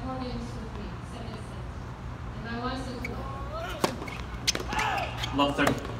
audience with me, said. And I want to Love 30.